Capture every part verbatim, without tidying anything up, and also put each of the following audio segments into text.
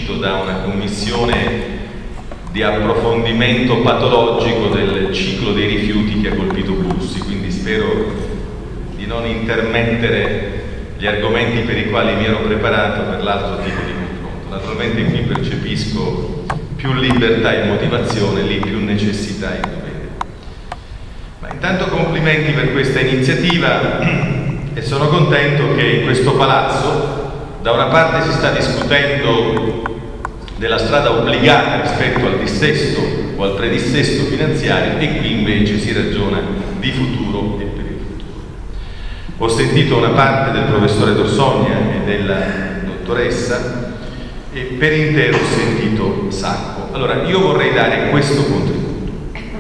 uscito da una commissione di approfondimento patologico del ciclo dei rifiuti che ha colpito Bussi, quindi spero di non intermettere gli argomenti per i quali mi ero preparato per l'altro tipo di confronto. Naturalmente qui percepisco più libertà e motivazione, lì più necessità e dovere. Ma intanto complimenti per questa iniziativa e sono contento che in questo palazzo da una parte si sta discutendo della strada obbligata rispetto al dissesto o al predissesto finanziario e qui invece si ragiona di futuro e per il futuro. Ho sentito una parte del professore Dorsogna e della dottoressa e per intero ho sentito Sacco. Allora io vorrei dare questo contributo.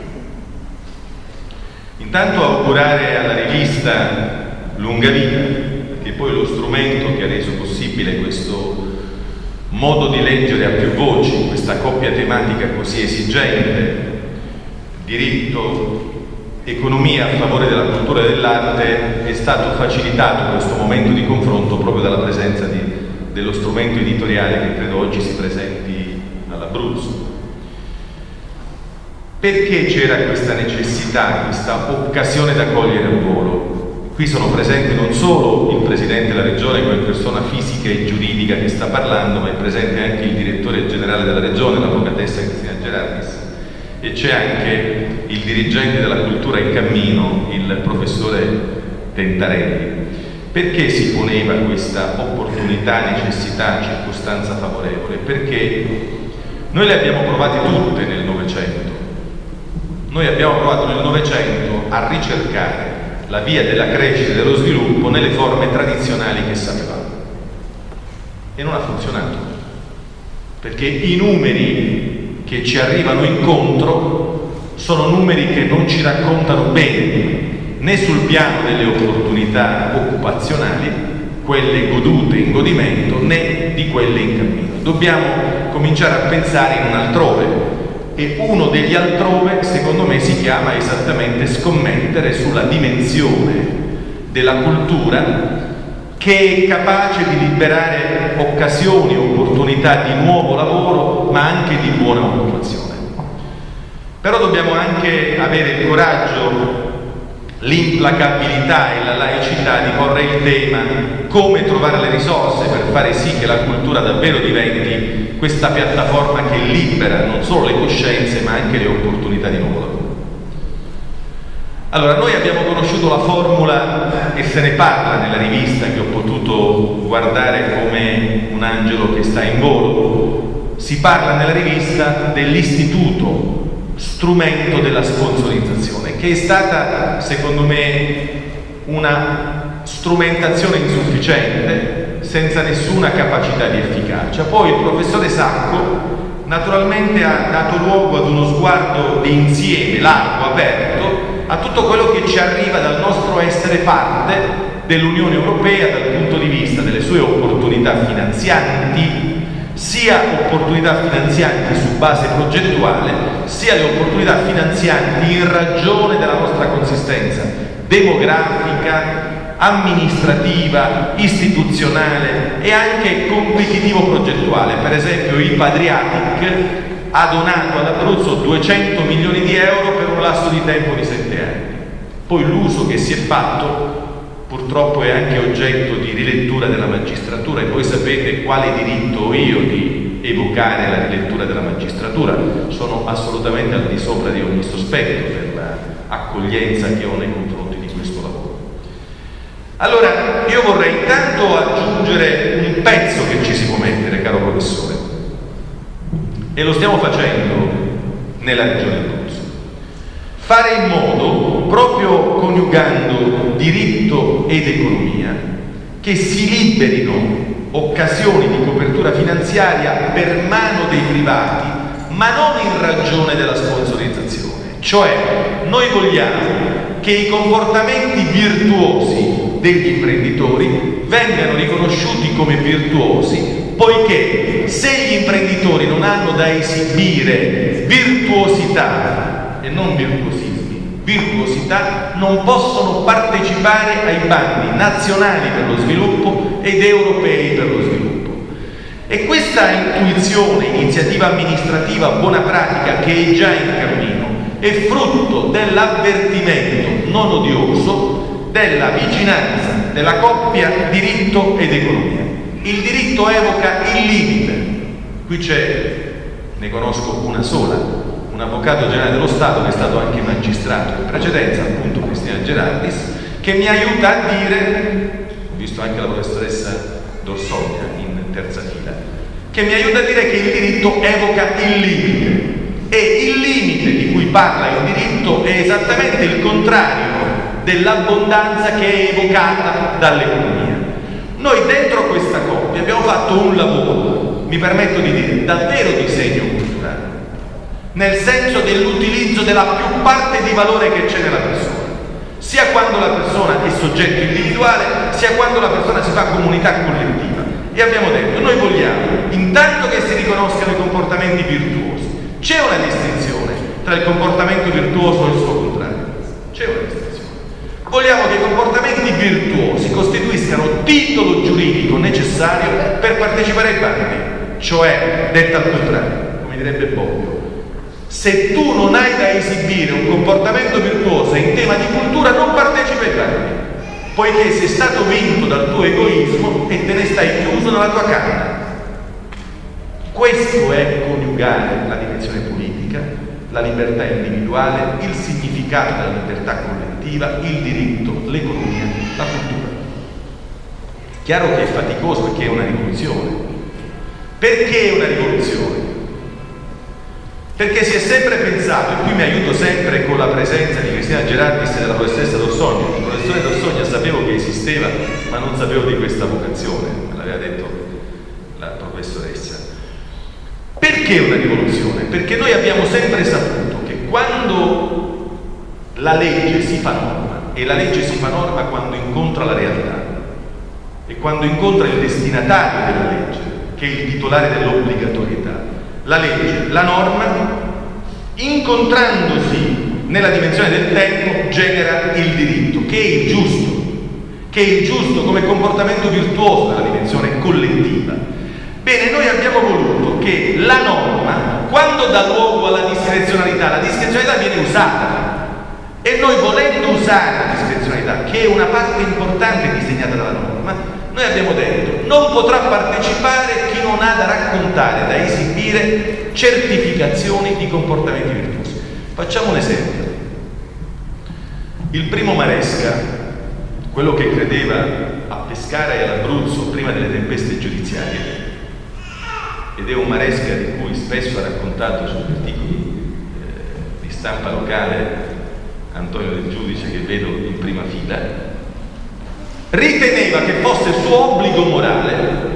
Intanto augurare alla rivista lunga vita, perché poi lo strumento che ha reso possibile questo modo di leggere a più voci, questa coppia tematica così esigente, diritto, economia a favore della cultura e dell'arte, è stato facilitato questo momento di confronto proprio dalla presenza di, dello strumento editoriale che credo oggi si presenti all'Abruzzo. Perché c'era questa necessità, questa occasione da cogliere al volo? Qui sono presenti non solo il Presidente della Regione come persona fisica e giuridica che sta parlando, ma è presente anche il Direttore Generale della Regione, l'Avvocatessa Cristina Gerardis, e c'è anche il dirigente della cultura in cammino, il professore Tentarelli. Perché si poneva questa opportunità, necessità, circostanza favorevole? Perché noi le abbiamo provate tutte nel Novecento. Noi abbiamo provato nel Novecento a ricercare la via della crescita e dello sviluppo nelle forme tradizionali che sapevamo. E non ha funzionato, perché i numeri che ci arrivano incontro sono numeri che non ci raccontano bene né sul piano delle opportunità occupazionali, quelle godute in godimento, né di quelle in cammino. Dobbiamo cominciare a pensare in un altrove. E uno degli altrove, secondo me, si chiama esattamente scommettere sulla dimensione della cultura che è capace di liberare occasioni, opportunità di nuovo lavoro, ma anche di buona occupazione. Però dobbiamo anche avere il coraggio, l'implacabilità e la laicità di porre il tema come trovare le risorse per fare sì che la cultura davvero diventi questa piattaforma che libera non solo le coscienze ma anche le opportunità di nuovo lavoro. Allora, noi abbiamo conosciuto la formula e se ne parla nella rivista che ho potuto guardare come un angelo che sta in volo. Si parla nella rivista dell'istituto strumento della sponsorizzazione, che è stata, secondo me, una strumentazione insufficiente, senza nessuna capacità di efficacia. Poi il professore Sacco naturalmente ha dato luogo ad uno sguardo di insieme, largo, aperto, a tutto quello che ci arriva dal nostro essere parte dell'Unione Europea dal punto di vista delle sue opportunità finanzianti, sia opportunità finanzianti su base progettuale, sia le opportunità finanzianti in ragione della nostra consistenza demografica, amministrativa, istituzionale e anche competitivo-progettuale. Per esempio il Padriatic ha donato all'Abruzzo duecento milioni di euro per un lasso di tempo di sette anni. Poi l'uso che si è fatto purtroppo è anche oggetto di rilettura della magistratura, e voi sapete quale diritto ho io di evocare la rilettura della magistratura. Sono assolutamente al di sopra di ogni sospetto per l'accoglienza che ho nei confronti di questo lavoro. Allora, io vorrei intanto aggiungere un pezzo che ci si può mettere, caro professore, e lo stiamo facendo nella Regione Abruzzo. Fare in modo, proprio coniugando diritto ed economia, che si liberino occasioni di copertura finanziaria per mano dei privati, ma non in ragione della sponsorizzazione. Cioè, noi vogliamo che i comportamenti virtuosi degli imprenditori vengano riconosciuti come virtuosi, poiché se gli imprenditori non hanno da esibire virtuosità e non virtuosismi, virtuosità, non possono partecipare ai bandi nazionali per lo sviluppo ed europei per lo sviluppo. E questa intuizione, iniziativa amministrativa, buona pratica che è già in cammino, è frutto dell'avvertimento non odioso della vicinanza della coppia diritto ed economia. Il diritto evoca il limite. Qui c'è, ne conosco una sola, un avvocato generale dello Stato che è stato anche magistrato in precedenza, appunto Cristina Gerardis, che mi aiuta a dire, ho visto anche la professoressa Dorsogna in terza fila, che mi aiuta a dire che il diritto evoca il limite, e il limite di cui parla il diritto è esattamente il contrario dell'abbondanza che è evocata dall'economia. Noi dentro questa coppia abbiamo fatto un lavoro, mi permetto di dire, davvero di segno culturale, nel senso dell'utilizzo della più parte di valore che c'è nella persona, sia quando la persona è soggetto individuale, sia quando la persona si fa comunità collettiva. E abbiamo detto, noi vogliamo intanto che si riconoscano i comportamenti virtuosi. C'è una distinzione tra il comportamento virtuoso e il suo contrario. C'è una distinzione. Vogliamo che i comportamenti virtuosi costituiscano titolo giuridico necessario per partecipare ai bandi. Cioè, detta al contrario, come direbbe Bobbio, se tu non hai da esibire un comportamento virtuoso in tema di cultura, non partecipi ai bandi, poiché sei stato vinto dal tuo egoismo e te ne stai chiuso nella tua camera. Questo è coniugare la dimensione politica, la libertà individuale, il significato della libertà collettiva, il diritto, l'economia, la cultura. Chiaro che è faticoso perché è una rivoluzione. Perché è una rivoluzione? Perché si è sempre pensato, e qui mi aiuto sempre con la presenza di Cristina Gerardis e della professoressa Dorsogna. Il professore Dorsogna sapevo che esisteva, ma non sapevo di questa vocazione, me l'aveva detto la professoressa. Perché una rivoluzione? Perché noi abbiamo sempre saputo che quando la legge si fa norma, e la legge si fa norma quando incontra la realtà, e quando incontra il destinatario della legge, che è il titolare dell'obbligatorietà, la legge, la norma, incontrandosi nella dimensione del tempo, genera il diritto, che è il giusto, che è il giusto come comportamento virtuoso nella dimensione collettiva. Bene, noi abbiamo voluto che la norma, quando dà luogo alla discrezionalità, la discrezionalità viene usata, e noi volendo usare la discrezionalità, che è una parte importante disegnata dalla norma, noi abbiamo detto non potrà partecipare chi non ha da raccontare, da esibire certificazioni di comportamenti virtuosi. Facciamo un esempio. Il primo Maresca, quello che credeva a Pescara e all'Abruzzo prima delle tempeste giudiziarie, ed è un Maresca di cui spesso ha raccontato sugli articoli eh, di stampa locale Antonio Del Giudice, che vedo in prima fila, riteneva che fosse suo obbligo morale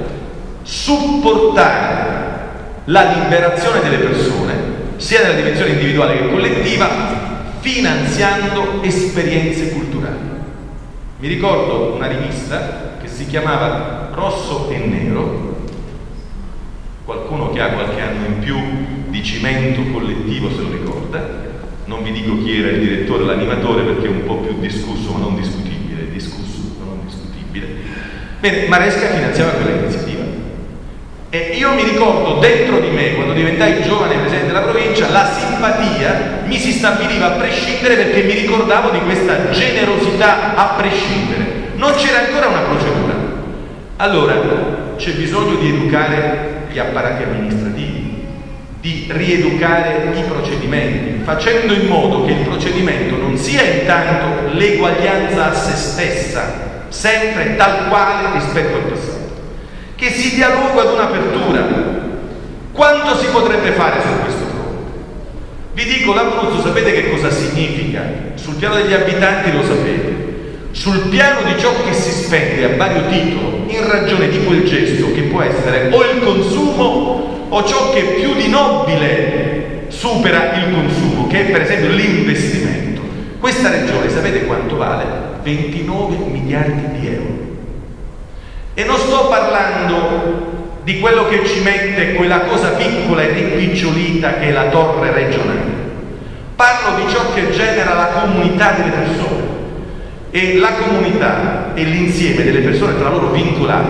supportare la liberazione delle persone, sia nella dimensione individuale che collettiva, finanziando esperienze culturali. Mi ricordo una rivista che si chiamava Rosso e Nero, qualcuno che ha qualche anno in più di cimento collettivo se lo ricorda, non vi dico chi era il direttore o l'animatore perché è un po' più discusso ma non discutibile, discusso ma non discutibile. Bene, Maresca finanziava quella iniziativa e io mi ricordo dentro di me, quando diventai giovane presidente della provincia, la simpatia mi si stabiliva a prescindere perché mi ricordavo di questa generosità a prescindere. Non c'era ancora una procedura. Allora c'è bisogno di educare gli apparati amministrativi, di rieducare i procedimenti, facendo in modo che il procedimento non sia intanto l'eguaglianza a se stessa, sempre tal quale rispetto al passato, che si dia luogo ad un'apertura. Quanto si potrebbe fare su questo fronte? Vi dico, l'Abruzzo sapete che cosa significa? Sul piano degli abitanti lo sapete. Sul piano di ciò che si spende a vario titolo in ragione di quel gesto che può essere o il consumo o ciò che più di nobile supera il consumo, che è per esempio l'investimento. Questa regione sapete quanto vale? ventinove miliardi di euro. E non sto parlando di quello che ci mette quella cosa piccola e rimpicciolita che è la torre regionale. Parlo di ciò che genera la comunità delle persone. E la comunità e l'insieme delle persone tra loro vincolate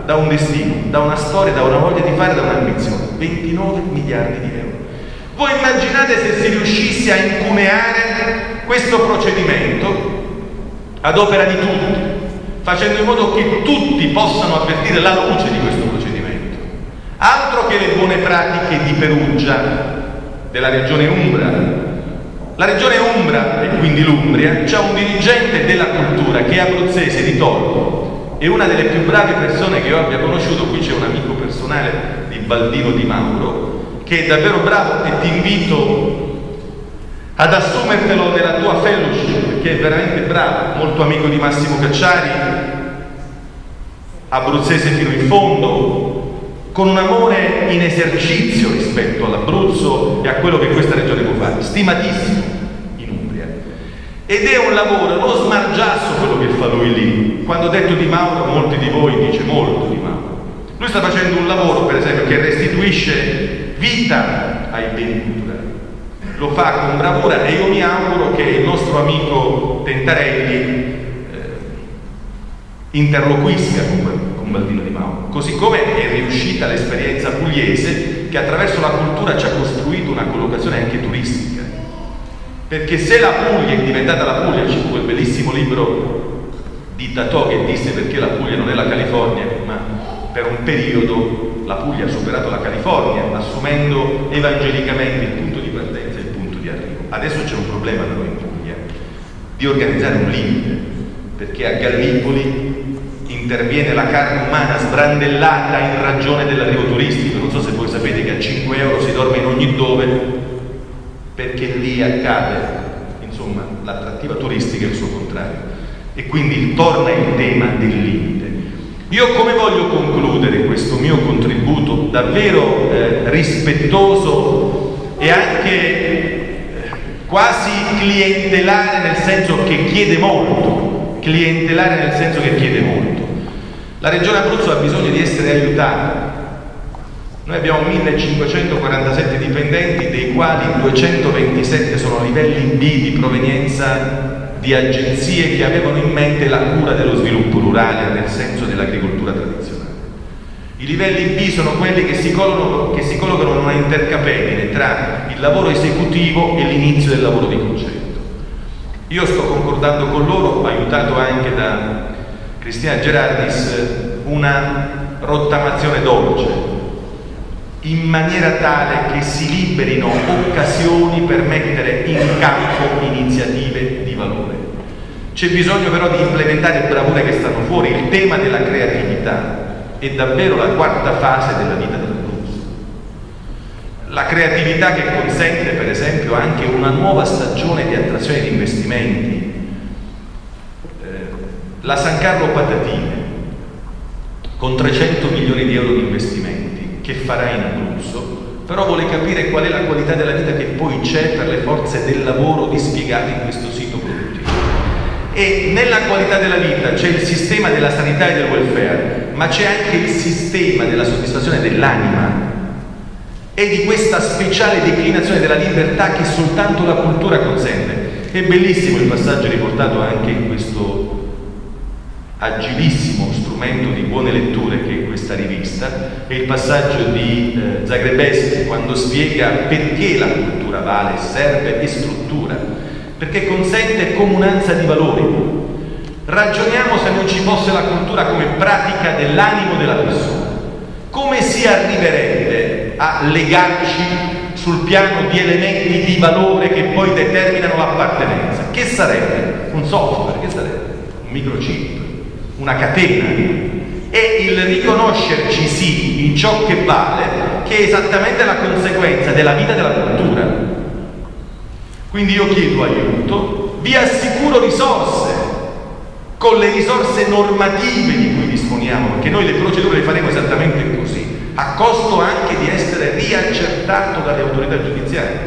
da un destino, da una storia, da una voglia di fare, da un'ambizione. ventinove miliardi di euro. Voi immaginate se si riuscisse a incuneare questo procedimento ad opera di tutti, facendo in modo che tutti possano avvertire la luce di questo procedimento. Altro che le buone pratiche di Perugia, della regione Umbra. La regione Umbra, e quindi l'Umbria, c'ha un dirigente della cultura che è abruzzese di Torro, e una delle più brave persone che io abbia conosciuto. Qui c'è un amico personale di Baldino Di Mauro, che è davvero bravo, e ti invito ad assumertelo nella tua fellowship, perché è veramente bravo, molto amico di Massimo Cacciari, abruzzese fino in fondo, con un amore in esercizio rispetto all'Abruzzo e a quello che questa regione può fare, stimatissimo in Umbria. Ed è un lavoro, non smargiasso quello che fa lui lì. Quando ho detto Di Mauro, molti di voi dice molto Di Mauro. Lui sta facendo un lavoro, per esempio, che restituisce vita ai beni culturali. Lo fa con bravura, e io mi auguro che il nostro amico Tentarelli eh, interloquisca con Baldino Di Mauro, così come è riuscita l'esperienza pugliese, che attraverso la cultura ci ha costruito una collocazione anche turistica, perché se la Puglia è diventata la Puglia, c'è quel bellissimo libro di Tatò che disse perché la Puglia non è la California, ma per un periodo la Puglia ha superato la California, assumendo evangelicamente il punto di partenza e il punto di arrivo. Adesso c'è un problema da noi in Puglia, di organizzare un limite, perché a Gallipoli interviene la carne umana sbrandellata in ragione dell'arrivo turistico. Non so se voi sapete che a cinque euro si dorme in ogni dove, perché lì accade, insomma, l'attrattiva turistica è il suo contrario, e quindi torna il tema del limite. Io come voglio concludere questo mio contributo davvero eh, rispettoso e anche eh, quasi clientelare, nel senso che chiede molto, clientelare nel senso che chiede molto. La Regione Abruzzo ha bisogno di essere aiutata. Noi abbiamo millecinquecentoquarantasette dipendenti, dei quali duecentoventisette sono a livelli B di provenienza di agenzie che avevano in mente la cura dello sviluppo rurale nel senso dell'agricoltura tradizionale. I livelli B sono quelli che si collocano, che si collocano in una intercapedine tra il lavoro esecutivo e l'inizio del lavoro di concetto. Io sto concordando con loro, aiutato anche da Cristina Gerardis, una rottamazione dolce, in maniera tale che si liberino occasioni per mettere in campo iniziative di valore. C'è bisogno però di implementare bravure che stanno fuori. Il tema della creatività è davvero la quarta fase della vita dell'Abruzzo. La creatività che consente, per esempio, anche una nuova stagione di attrazione di investimenti. La San Carlo Patatine, con trecento milioni di euro di investimenti, che farà in Abruzzo, però vuole capire qual è la qualità della vita che poi c'è per le forze del lavoro dispiegate in questo sito produttivo. E nella qualità della vita c'è il sistema della sanità e del welfare, ma c'è anche il sistema della soddisfazione dell'anima e di questa speciale declinazione della libertà che soltanto la cultura consente. È bellissimo il passaggio riportato anche in questo agilissimo strumento di buone letture che è questa rivista, è il passaggio di eh, Zagrebeschi, quando spiega perché la cultura vale, serve e struttura, perché consente comunanza di valori. Ragioniamo se non ci fosse la cultura come pratica dell'animo della persona. Come si arriverebbe a legarci sul piano di elementi di valore che poi determinano l'appartenenza? Che sarebbe? Un software, che sarebbe? Un microchip, una catena, e il riconoscerci sì in ciò che vale, che è esattamente la conseguenza della vita della cultura. Quindi io chiedo aiuto, vi assicuro risorse, con le risorse normative di cui disponiamo, perché noi le procedure le faremo esattamente così, a costo anche di essere riaccertato dalle autorità giudiziarie.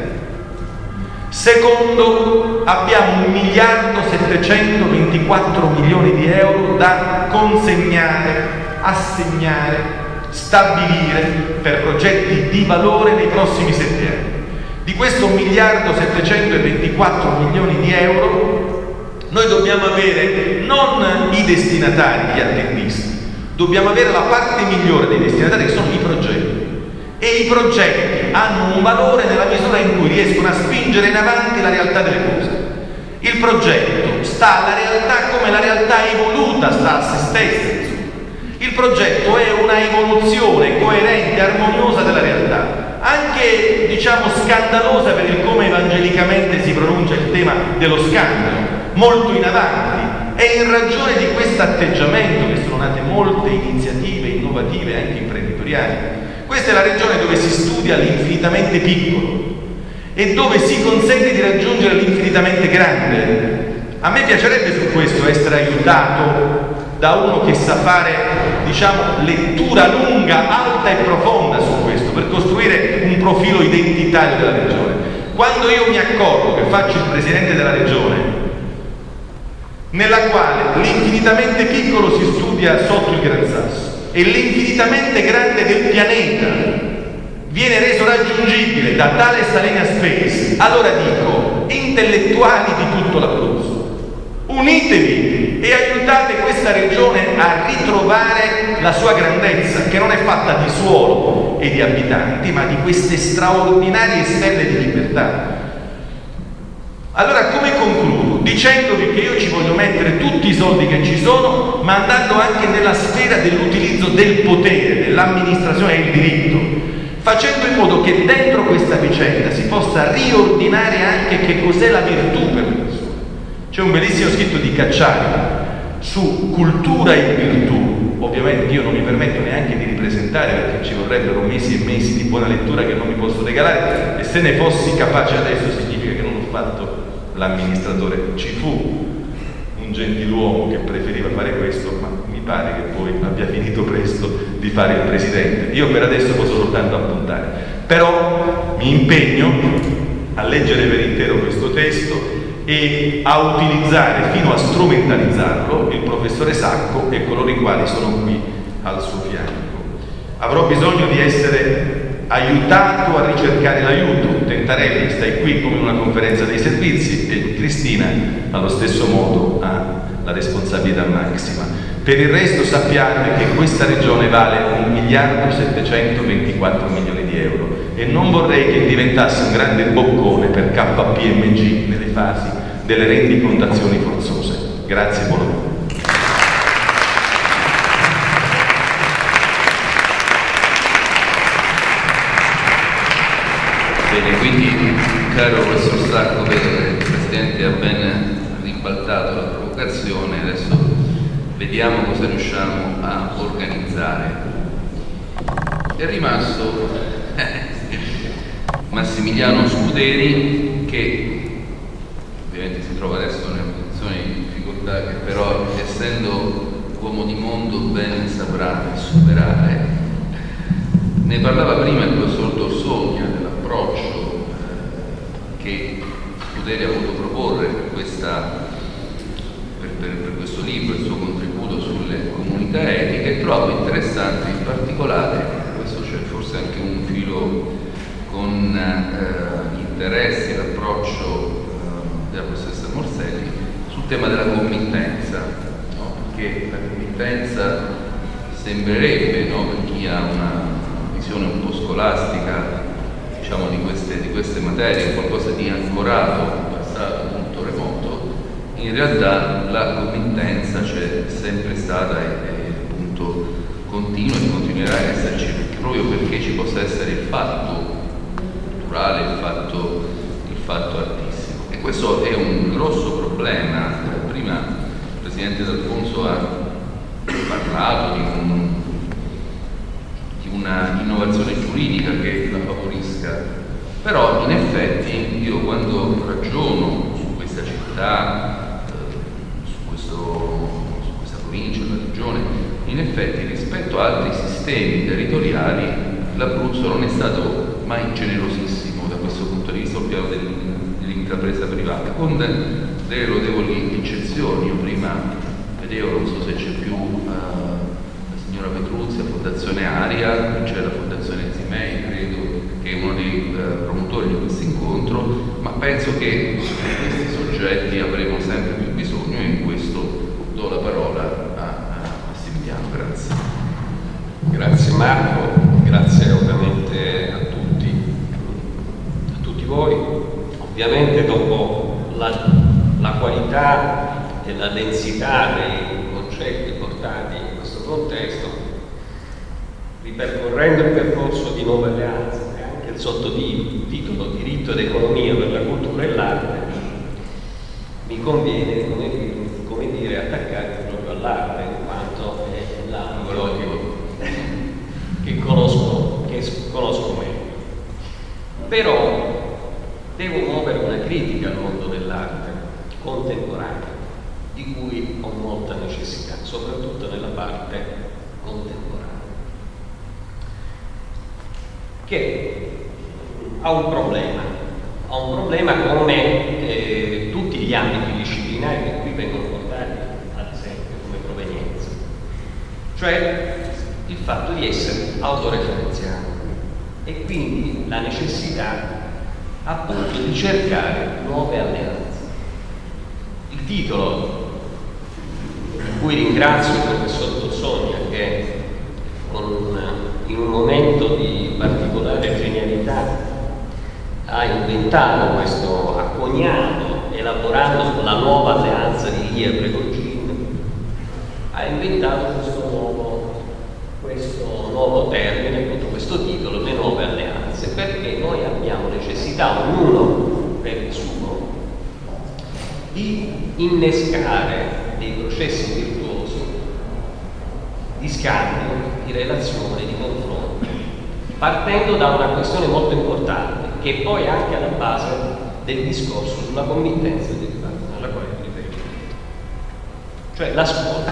Secondo, abbiamo un miliardo settecentoventiquattro milioni di euro da consegnare, assegnare, stabilire per progetti di valore nei prossimi sette anni. Di questo miliardo settecentoventiquattro milioni di euro noi dobbiamo avere non i destinatari, gli attendisti, dobbiamo avere la parte migliore dei destinatari, che sono i progetti. E i progetti hanno un valore nella misura in cui riescono a spingere in avanti la realtà delle cose. Il progetto sta alla realtà come la realtà evoluta sta a se stessa. Il progetto è una evoluzione coerente, armoniosa della realtà, anche diciamo scandalosa per il come evangelicamente si pronuncia il tema dello scandalo, molto in avanti. È in ragione di questo atteggiamento che sono nate molte iniziative innovative anche imprenditoriali. Questa è la regione dove si studia l'infinitamente piccolo e dove si consente di raggiungere l'infinitamente grande. A me piacerebbe su questo essere aiutato da uno che sa fare, diciamo, lettura lunga, alta e profonda su questo, per costruire un profilo identitario della regione. Quando io mi accorgo che faccio il presidente della regione, nella quale l'infinitamente piccolo si studia sotto il Gran Sasso e l'infinitamente grande del pianeta viene reso raggiungibile da tale Salina Space, allora dico, intellettuali di tutto l'Abruzzo, unitevi e aiutate questa regione a ritrovare la sua grandezza, che non è fatta di suolo e di abitanti, ma di queste straordinarie stelle di libertà. Allora, come concludo? Dicendovi che io ci voglio mettere tutti i soldi che ci sono, ma andando anche nella sfera dell'utilizzo del potere, dell'amministrazione e il diritto, facendo in modo che dentro questa vicenda si possa riordinare anche che cos'è la virtù per le persone. C'è un bellissimo scritto di Cacciari su cultura e virtù, ovviamente io non mi permetto neanche di ripresentare perché ci vorrebbero mesi e mesi di buona lettura che non mi posso regalare, e se ne fossi capace adesso significa che non ho fatto l'amministratore. Ci fu un gentiluomo che preferiva fare questo, ma mi pare che poi abbia finito presto di fare il presidente. Io per adesso posso soltanto appuntare, però mi impegno a leggere per intero questo testo e a utilizzare fino a strumentalizzarlo il professore Sacco e coloro i quali sono qui al suo fianco. Avrò bisogno di essere aiutato a ricercare l'aiuto. Tentarelli stai qui come in una conferenza dei servizi e Cristina allo stesso modo ha la responsabilità massima. Per il resto sappiate che questa regione vale un miliardo settecentoventiquattro milioni di euro e non vorrei che diventasse un grande boccone per K P M G nelle fasi delle rendicontazioni forzose. Grazie, buon lavoro. Bene, quindi, caro professor Sacco, il Presidente ha ben ribaltato la provocazione, adesso vediamo cosa riusciamo a organizzare. È rimasto Massimiliano Scuderi, che ovviamente si trova adesso nella posizione di difficoltà, che però, essendo uomo di mondo, ben saprà superare. Ne parlava prima il professor Dorsogna dell'approccio eh, che Scuderi ha voluto proporre per, questa, per, per, per questo libro, il suo contributo sulle comunità etiche. Trovo interessante in particolare, questo c'è forse anche un filo con eh, gli interessi e l'approccio eh, della professoressa Morselli sul tema della committenza, no? Perché la committenza sembrerebbe, no, per chi ha una visione un po' scolastica, diciamo, di queste, di queste materie, qualcosa di ancorato in passato molto remoto, in realtà la committenza c'è sempre stata e, e appunto continua e continuerà a esserci, perché, proprio perché ci possa essere il fatto culturale, il fatto, il fatto artistico. E questo è un grosso problema. Prima il Presidente D'Alfonso ha parlato di un una innovazione giuridica che la favorisca, però in effetti io quando ragiono su questa città, eh, su, questo, su questa provincia, la regione, in effetti rispetto a altri sistemi territoriali l'Abruzzo non è stato mai generosissimo da questo punto di vista sul piano dell'intrapresa privata, con delle lodevoli eccezioni. Io prima vedevo, non so se c'è più uh, signora Petruzzi, la Fondazione Aria, c'è la Fondazione Zimei, credo che è uno dei eh, promotori di questo incontro, ma penso che di questi soggetti avremo sempre più bisogno e in questo do la parola a, a Massimiliano. Grazie. Marco, grazie ovviamente a tutti, a tutti voi. Ovviamente dopo la, la qualità e la densità dei concetti portati in questo contesto, ripercorrendo il percorso di Nuove Alleanze e anche il sottotitolo Diritto ed Economia per la cultura e l'arte, mi conviene, come dire, come dire attaccarmi proprio all'arte, in quanto è l'ambito che conosco, che conosco meglio. Però devo muovere una critica al mondo dell'arte contemporanea, di cui ho molta necessità, soprattutto nella parte contemporanea, che ha un problema, ha un problema come eh, tutti gli ambiti disciplinari che qui vengono portati, ad esempio, come provenienza, cioè il fatto di essere autoreferenziali e quindi la necessità appunto di cercare nuove alleanze. Il titolo, di cui ringrazio il professor Tossogna che con, in un momento di particolare genialità ha inventato questo, ha coniato, elaborando la nuova alleanza di Lia Pregolgin, ha inventato questo nuovo, questo nuovo termine, appunto questo titolo, le nuove alleanze, perché noi abbiamo necessità, ognuno per il suo, di innescare dei processi virtuosi di scambio, di relazione, di confronto, partendo da una questione molto importante, che poi è anche alla base del discorso sulla committenza alla quale mi riferisco, cioè l'ascolto,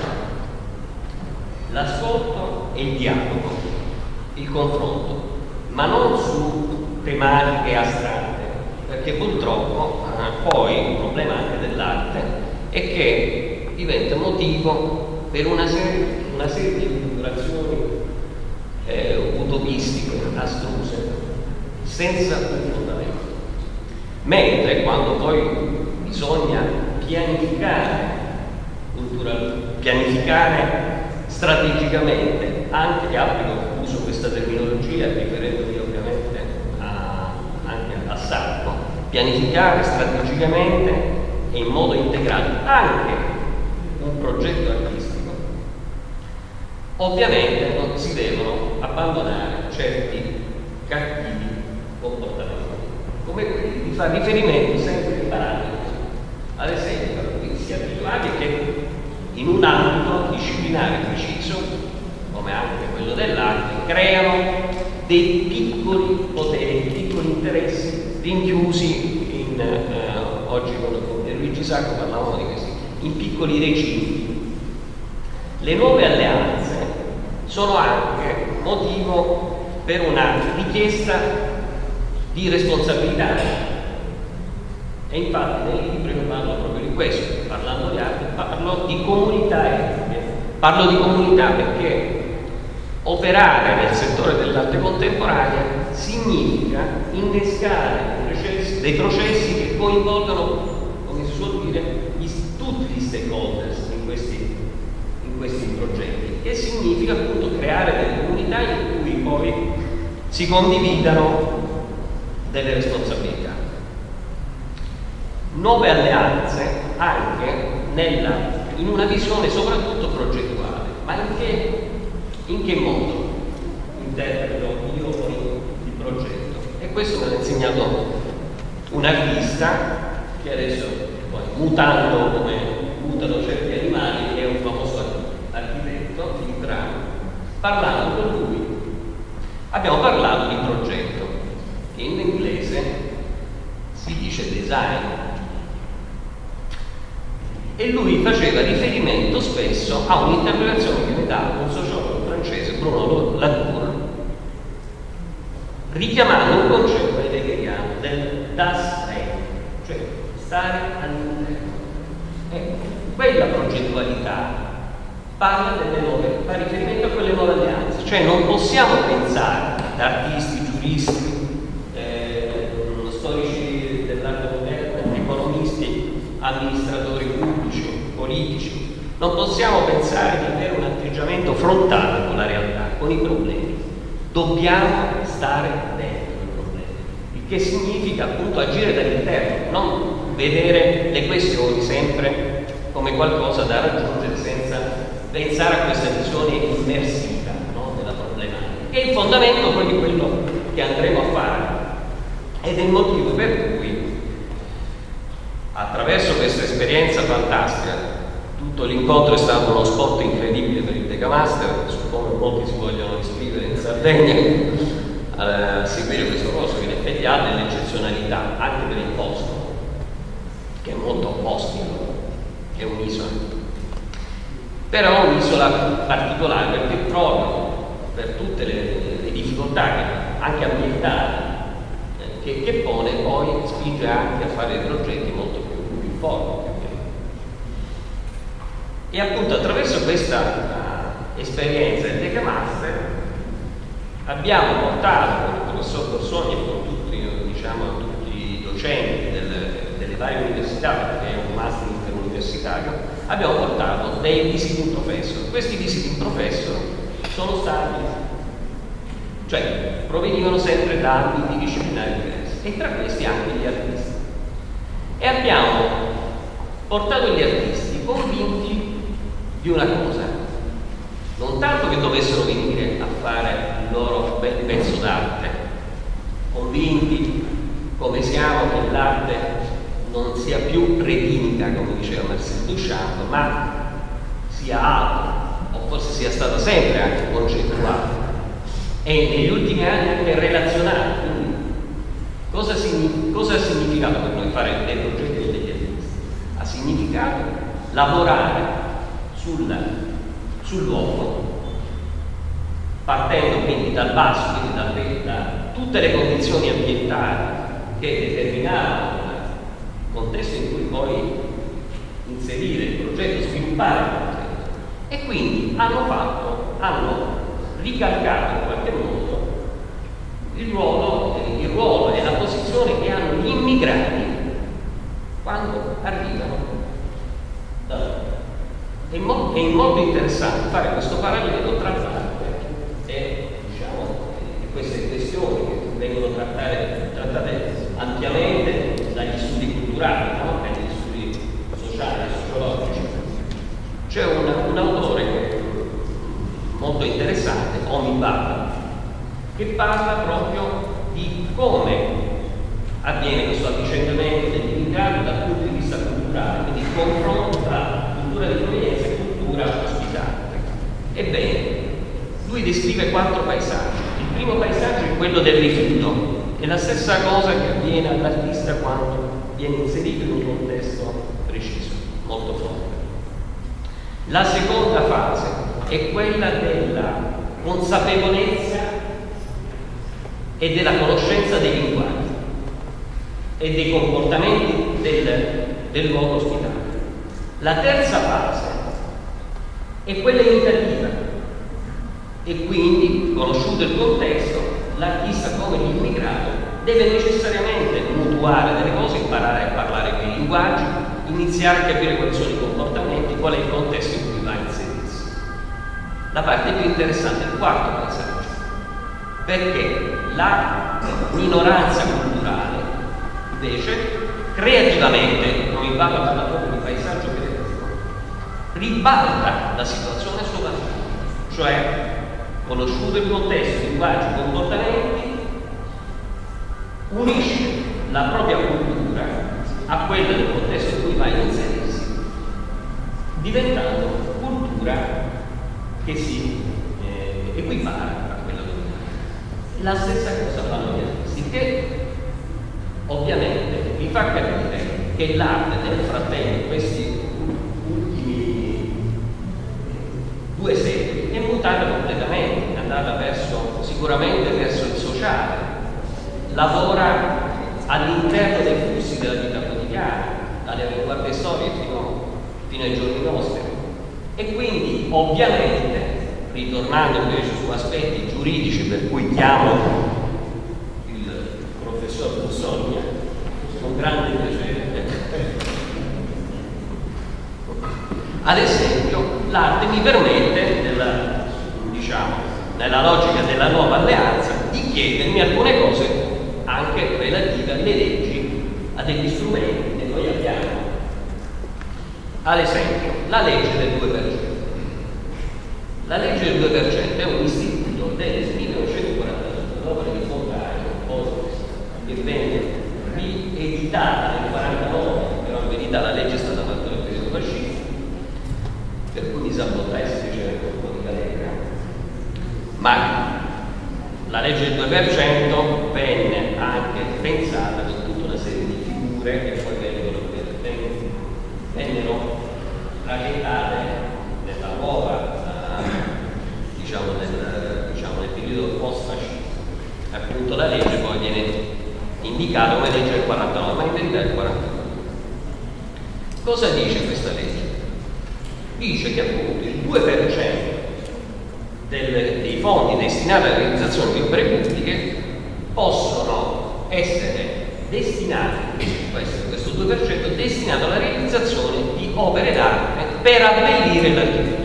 l'ascolto e il dialogo, il confronto, ma non su tematiche astratte, perché purtroppo eh, poi il problema anche dell'arte è che diventa motivo per una serie, una serie di figurazioni eh, utopistiche, astruse, senza un fondamento. Mentre quando poi bisogna pianificare culturalmente, pianificare strategicamente, anche che applico, uso questa terminologia riferendomi ovviamente a, anche a Sarko, pianificare strategicamente e in modo integrato anche un progetto artistico, ovviamente non si devono abbandonare certi cattivi comportamenti, come quelli di fare riferimento sempre ai parametri, ad esempio, quindi si è abituati che in un ambito disciplinare preciso, come anche quello dell'arte, creano dei piccoli poteri, piccoli interessi rinchiusi in, eh, oggi con Luigi Sacco parlavamo di questi, in piccoli regimi. Le nuove alleanze sono anche motivo per una richiesta di responsabilità, e infatti nel libro io parlo proprio di questo, parlando di arte, parlo di comunità etniche, parlo di comunità perché operare nel settore dell'arte contemporanea significa innescare dei processi, dei processi che coinvolgono, come si suol dire, gli, tutti gli stakeholders in questi, in questi progetti, che significa appunto creare delle comunità in cui poi si condividano delle responsabilità. Nuove alleanze anche nella, in una visione soprattutto progettuale, ma in che, in che modo interpreto io il progetto? E questo me l'ha insegnato un artista che adesso, poi, mutando come mutano certi animali, è un famoso architetto, Philip Brown. Parlando con lui abbiamo parlato di progetto, che in inglese si dice design, e lui faceva riferimento spesso a un'interpretazione che ne dava un sociologo francese, Bruno Latour, richiamando un concetto heideggeriano del das Sein, cioè stare all'interno. E quella progettualità parla delle nuove, fa riferimento a quelle nuove alleanze, cioè non possiamo pensare da artisti, giuristi, eh, storici dell'arte moderna, economisti, amministratori pubblici, politici, non possiamo pensare di avere un atteggiamento frontale con la realtà, con i problemi, dobbiamo stare dentro il problema, il che significa appunto agire dall'interno, non vedere le questioni sempre come qualcosa da raggiungere senza pensare a questa visione immersiva, no, della problematica, che è il fondamento poi di quello che andremo a fare, ed è il motivo per cui attraverso questa esperienza fantastica, tutto l'incontro è stato uno spot incredibile per il Decamaster, su come molti si vogliono iscrivere in Sardegna a seguire questo corso, che in effetti ha delle eccezionalità anche per il posto, che è molto ostico, è un'isola, però un'isola particolare perché proprio per tutte le, le difficoltà che, anche ambientali eh, che, che pone, poi spinge anche a fare dei progetti molto più, più forti, più belli. E appunto attraverso questa uh, esperienza del Decamaster abbiamo portato con il professor Corsoni e con tutti, diciamo, tutti i docenti del, delle varie università, perché è un master interuniversitario, abbiamo portato dei visiting professor. Questi visiting professor sono stati, cioè provenivano sempre da ambiti disciplinari diversi, e tra questi anche gli artisti. E abbiamo portato gli artisti convinti di una cosa, non tanto che dovessero venire a fare il loro bel pezzo d'arte, convinti come siamo che l'arte non sia più retinica, come diceva Marcel Duchamp, ma sia altro, o forse sia stata sempre anche concettuale, e negli ultimi anni anche relazionale. Quindi cosa, significa, cosa ha significato per noi fare dei progetti degli artisti? Ha significato lavorare sul, sul luogo, partendo quindi dal basso, quindi da, da tutte le condizioni ambientali che determinavano il contesto in cui poi inserire il progetto, sviluppare il progetto, e quindi hanno fatto, hanno ricalcato in qualche modo il ruolo, il ruolo e la posizione che hanno gli immigrati quando arrivano da loro. È, mo- è molto interessante fare questo parallelo tra l'arte e, diciamo, queste questioni che vengono trattate, trattate ampiamente dagli studi culturali, no? Dagli studi sociali e sociologici. C'è un, un autore che è molto interessante, Homi Bhabha, che parla proprio di come avviene questo avvicendamento dell'immigrato dal punto di vista culturale, quindi il confronto tra cultura di provenienza e cultura ospitante. Ebbene, lui descrive quattro paesaggi. Il primo paesaggio è quello del rifiuto, è la stessa cosa che avviene all'artista quando viene inserito in un contesto preciso, molto forte. La seconda fase è quella della consapevolezza e della conoscenza dei linguaggi e dei comportamenti del, del luogo ospitale. La terza fase è quella imitativa, e quindi, conosciuto il contesto, l'artista come l'immigrato deve necessariamente mutuare delle cose, imparare a parlare quei linguaggi, iniziare a capire quali sono i comportamenti, qual è il contesto in cui va a inserirsi. La parte più interessante è il quarto paesaggio, perché la minoranza culturale invece creativamente, come in Bhabha parla proprio di paesaggio creativo, ribalta la situazione a suo vantaggio, cioè conosciuto il contesto, i linguaggi, i comportamenti, unisce la propria cultura a quella del contesto in cui va a inserirsi, diventando cultura che si eh, equipara a quella dominante. La stessa cosa fanno gli artisti, che ovviamente vi fa capire che l'arte nel frattempo, in questi ultimi due secoli, è mutata completamente, è andata verso, sicuramente verso il sociale, lavora all'interno dei flussi della vita quotidiana, dalle avanguardie storiche fino, fino ai giorni nostri. E quindi ovviamente, ritornando invece su aspetti giuridici, per cui chiamo il professor Corsoni con grande piacere, ad esempio l'arte mi permette nella, diciamo, nella nella logica della nuova alleanza, di chiedermi alcune cose anche relative alle leggi, a degli strumenti che noi abbiamo. Ad esempio, la legge del due per cento. La legge del due per cento è un istituto del millenovecentoquarantadue, l'opera di Fondaio, che venne rieditata nel quarantanove, però in verità la legge è stata fatta nel periodo fascista, per cui mi sabottai si fece un po' di galera. Ma la legge del due per cento venne anche pensata con tutta una serie di figure che poi vengono, vennero traghettate nella nuova, diciamo nel, diciamo nel periodo post-fascista. Appunto la legge poi viene indicata come legge del quarantanove, ma in verità è il quarantanove. Cosa dice questa legge? Dice che appunto il due per cento del, dei fondi destinati alla realizzazione di opere pubbliche possono essere destinati, può essere questo due per cento destinato alla realizzazione di opere d'arte per abbellire l'architettura.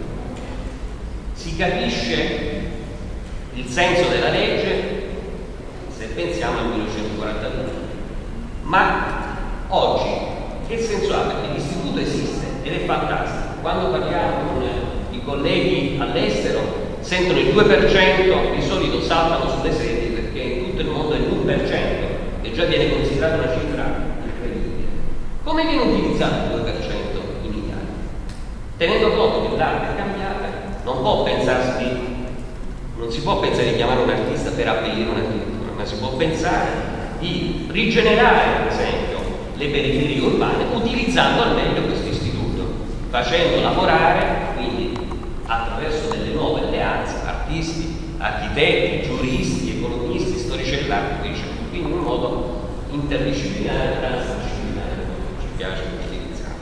Si capisce il senso della legge se pensiamo al millenovecentoquarantadue, ma oggi che senso ha? Perché l'istituto esiste ed è fantastico. Quando parliamo con i colleghi all'estero sentono il due per cento, di solito saltano sulle sedie perché in tutto il mondo è l'uno per cento, che già viene considerata una cifra incredibile. Come viene utilizzato il due per cento in Italia? Tenendo conto che l'arte è cambiata, non può pensarsi di, non si può pensare di chiamare un artista per abbellire un'architettura, ma si può pensare di rigenerare, per esempio, le periferie urbane utilizzando al meglio questo istituto, facendo lavorare quindi attraverso delle nuove alleanze artisti, architetti, giuristi, economisti, storici dell'arte, quindi in un modo interdisciplinare, transdisciplinare, come ci piace utilizzare.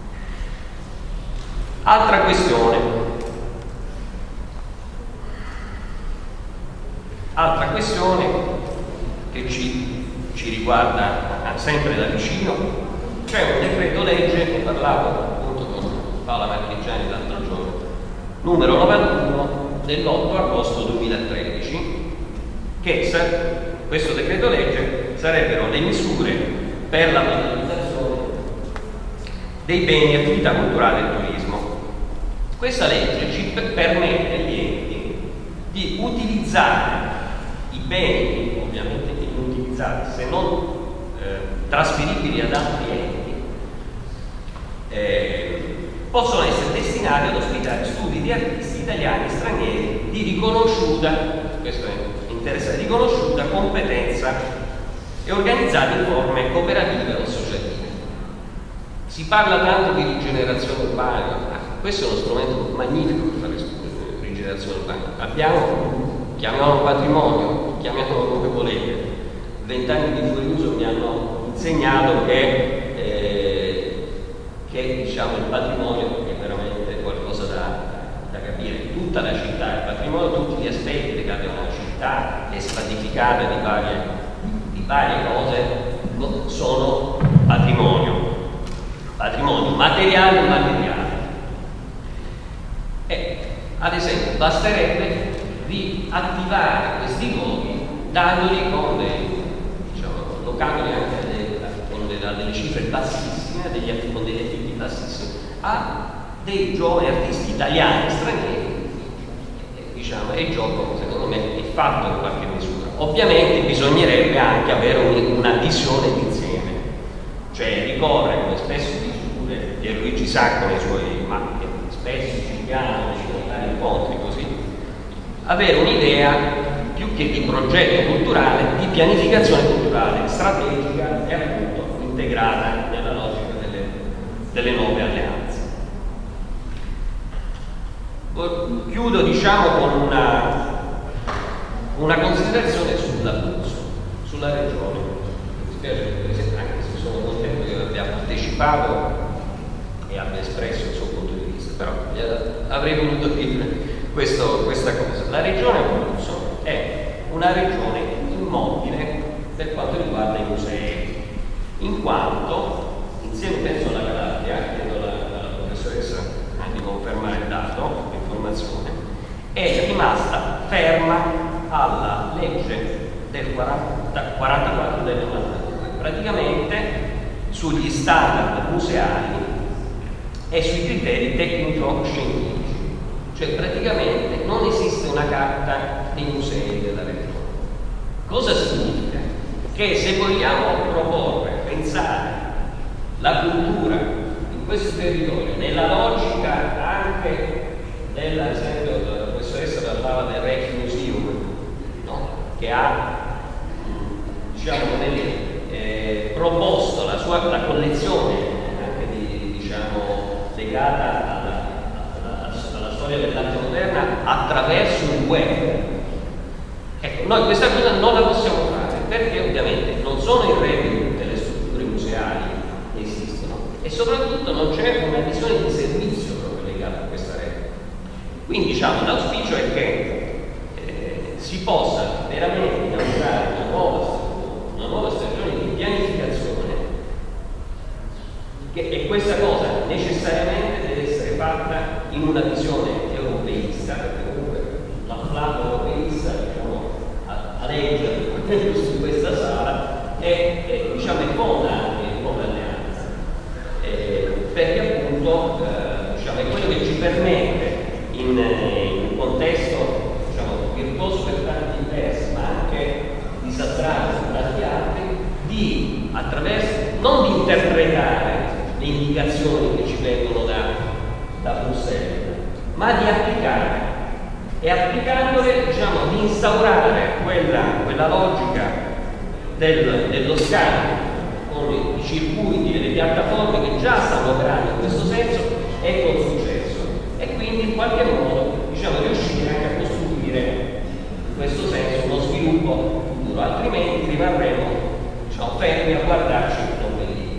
Altra questione. Altra questione che ci, ci riguarda sempre da vicino, c'è un decreto legge, ne parlavo appunto con Paola Marchigiani l'altro giorno, numero novantuno dell'otto agosto duemilatredici, che questo decreto legge sarebbero le misure per la valorizzazione dei beni e attività culturali e del turismo. Questa legge ci permette agli enti di utilizzare i beni, ovviamente inutilizzati, se non eh, trasferibili ad altri enti, eh, possono essere destinati ad ospitare studi di artisti italiani e stranieri di riconosciuta, questo è interessante, riconosciuta competenza e organizzati in forme cooperative o associative. Si parla tanto di rigenerazione urbana, questo è uno strumento magnifico per fare rigenerazione urbana. Abbiamo, chiamiamolo patrimonio, chiamiamolo come volete. Vent'anni di fuori uso mi hanno insegnato che, eh, che diciamo, il patrimonio è veramente qualcosa da, da capire. Tutta la città è patrimonio, tutti gli aspetti legati a una città è stratificata di varie, di varie cose, sono patrimonio, patrimonio materiale e immateriale. E, ad esempio, basterebbe riattivare questi luoghi dandoli con dei, diciamo, locandoli anche delle, con delle, delle cifre bassissime, degli, con degli affitti bassissimi, a dei giovani artisti italiani e stranieri, diciamo, e il gioco secondo me è fatto in qualche misura. Ovviamente bisognerebbe anche avere un, una visione d'insieme, cioè ricorrere, come spesso dice pure Pierluigi Sacco nei suoi, ma che spesso ci chiamano, ci fanno incontri così, avere un'idea più che di progetto culturale, di pianificazione culturale strategica e appunto integrata nella logica delle, delle nuove alleanze. Chiudo diciamo con una, una considerazione sull'Abruzzo, sulla regione. Mi spiace anche se sono contento che abbia partecipato e abbia espresso il suo punto di vista, però avrei voluto dire questo, questa cosa. La regione Abruzzo è una regione immobile per quanto riguarda i musei, in quanto insieme penso alla Calabria, chiedo alla, alla professoressa di confermare il dato, l'informazione, è rimasta ferma quarantaquattro del novantadue, praticamente sugli standard museali e sui criteri tecnico-scientifici. Cioè praticamente non esiste una carta dei musei della regione. Cosa significa? Che se vogliamo proporre, pensare la cultura in questo territorio nella logica anche della, esempio, la professoressa parlava del Rijksmuseum, no? Che ha, diciamo, eh, proposto la sua la collezione anche di, diciamo, legata alla, alla, alla storia dell'arte moderna attraverso il web. Ecco, noi questa cosa non la possiamo fare perché ovviamente non sono in regola delle strutture museali che esistono e soprattutto non c'è una visione di servizio proprio legata a questa regola. Quindi diciamo l'auspicio è che eh, si possa veramente inaugurare una nuova, una nuova stagione di pianificazione che, e questa cosa necessariamente deve essere fatta in una visione europeista, perché comunque la flamma europeista, diciamo, a, a leggere su questa sala è, è diciamo, è fonda anche con l'alleanza, eh, perché appunto eh, diciamo, è quello che ci permette in, in un contesto, diciamo, virtuoso per tanti diversi, ma anche disastrato per tanti altri, di attraverso, non di interpretare le indicazioni che ci vengono da, da Bruxelles, ma di applicare e applicandole, diciamo, di instaurare quella, quella logica del, dello scambio con i circuiti e le piattaforme che già stanno operando in questo senso e con successo, e quindi in qualche modo, diciamo, riuscire anche a costruire in questo senso uno sviluppo futuro, altrimenti rimarremo, diciamo, fermi a guardarci non per lì.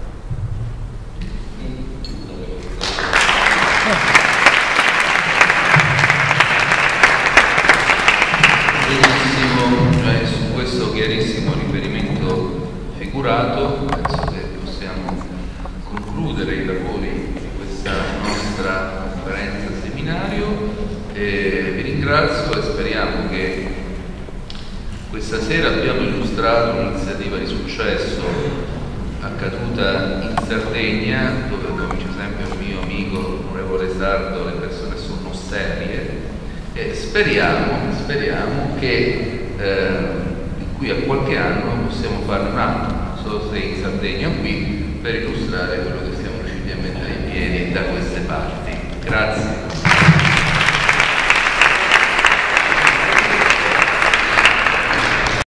Cioè, su questo chiarissimo riferimento figurato penso che possiamo concludere i lavori di questa nostra conferenza seminario e vi ringrazio e speriamo che questa sera abbiamo illustrato un'iniziativa di successo accaduta in Sardegna, dove, come dice sempre un mio amico l'onorevole Sardo, le persone sono serie, e speriamo, speriamo che eh, di qui a qualche anno possiamo farne un altro, non so se in Sardegna o qui, per illustrare quello che siamo riusciti a mettere in piedi da queste parti. Grazie.